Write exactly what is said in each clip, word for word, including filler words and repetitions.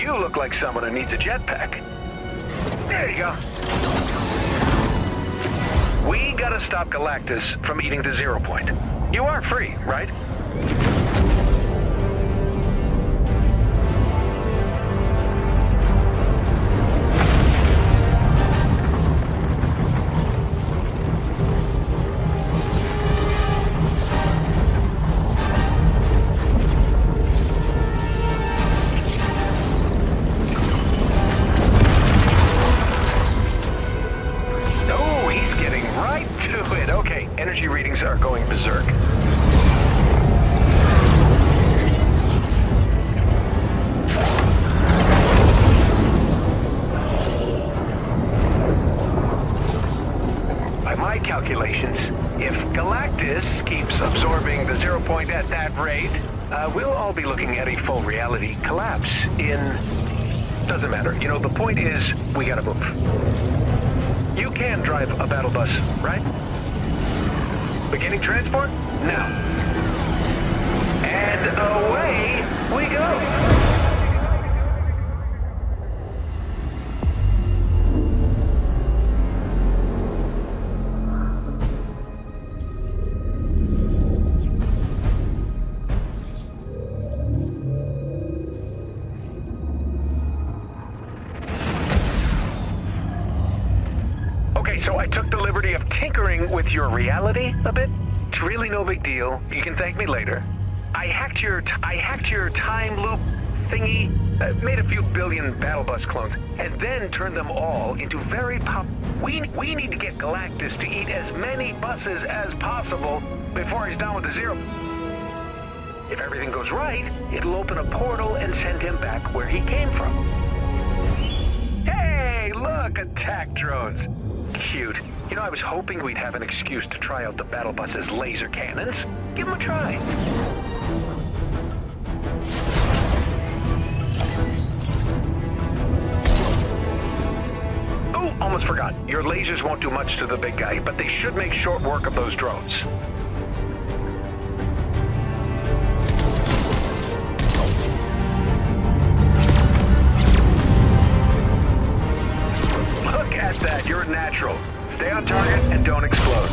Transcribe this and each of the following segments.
You look like someone who needs a jetpack. There you go. We gotta stop Galactus from eating the Zero Point. You are free, right? Energy readings are going berserk. By my calculations, if Galactus keeps absorbing the Zero Point at that rate, uh, we'll all be looking at a full reality collapse in... Doesn't matter. You know, the point is, we gotta move. You can drive a battle bus, right? Beginning transport? Now. And away we go! Okay, so I took the liberty of tinkering with your reality a bit. It's really no big deal. You can thank me later. I hacked your t I hacked your time loop thingy, uh, made a few billion battle bus clones, and then turned them all into very pop. We we need to get Galactus to eat as many buses as possible before he's done with the Zero. If everything goes right, it'll open a portal and send him back where he came from. Hey, look, attack drones. Cute. You know, I was hoping we'd have an excuse to try out the battle bus's laser cannons. Give them a try. Oh, almost forgot. Your lasers won't do much to the big guy, but they should make short work of those drones. Look at that. You're a natural. Stay on target and don't explode.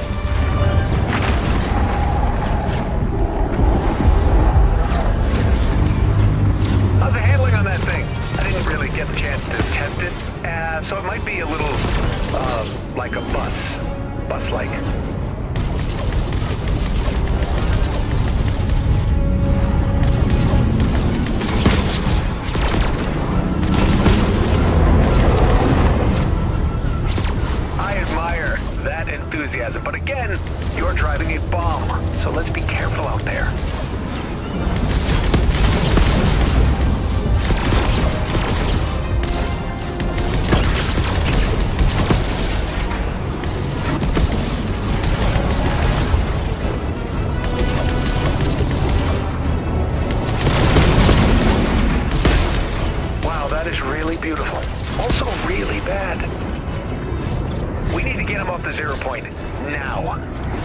How's the handling on that thing? I didn't really get the chance to test it, uh, so it might be a little, uh, like a bus. Bus-like. Enthusiasm, but again, you're driving a bomb, so let's be careful out there. Wow, that is really beautiful. Also really bad. We need to get him off the Zero Point, now.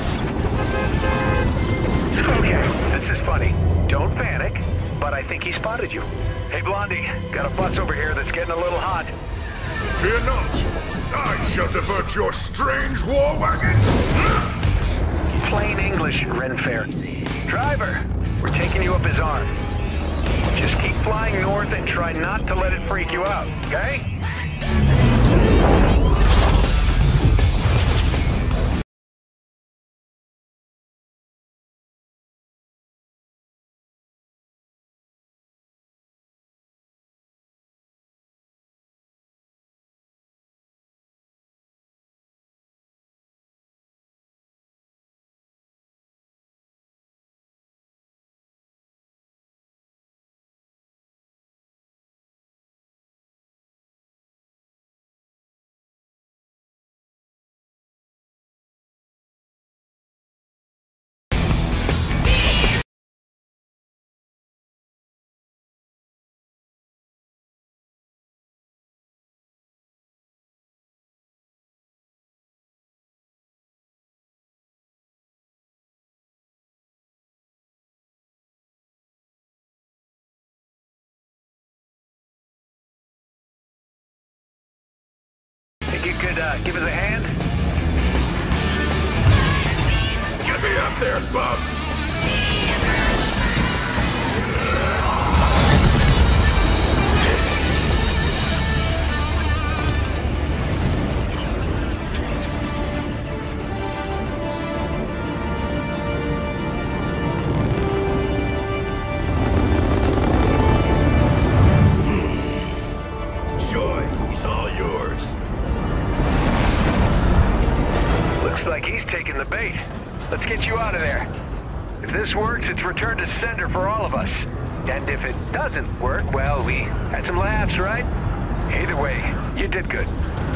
Okay, this is funny. Don't panic, but I think he spotted you. Hey, Blondie, got a bus over here that's getting a little hot. Fear not. I shall divert your strange war wagon. Plain English, Renfair. Driver, we're taking you up his arm. Just keep flying north and try not to let it freak you out, okay? could uh, give us a hand? Get me up there, bub! Joy, he's all yours. Looks like he's taking the bait. Let's get you out of there. If this works, it's return to sender for all of us. And if it doesn't work, well, we had some laughs, right? Either way, you did good.